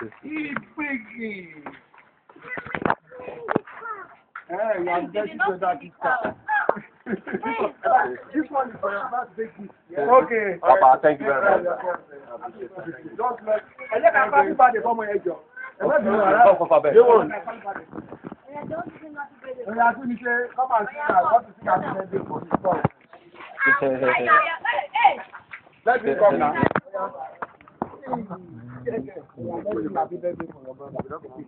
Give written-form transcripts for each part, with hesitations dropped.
He's biggie. Hey, you are getting to that discount. This one is for your first big gift. Okay. Papa, thank you very much. Just like, I let her pass it by the former age. Come for Faber. Come and see her. Want to see her for his son. Let me come now. Happy birthday for your brother.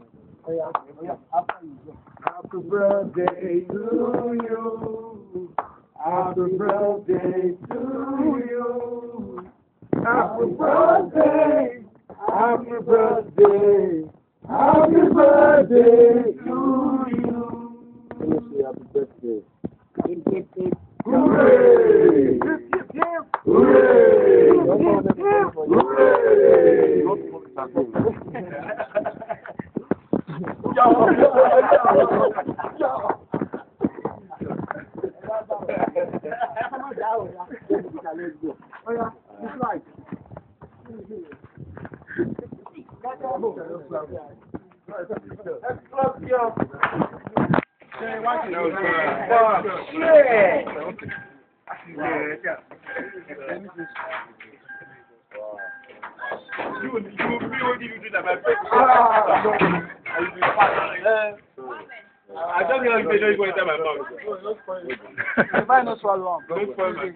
Happy birthday to you. Happy birthday to you. Happy birthday. Happy birthday. Happy birthday to you. Let me say happy birthday. Hooray! Hooray! I don't know if you're going to tell my mom. If I know so long, don't spoil my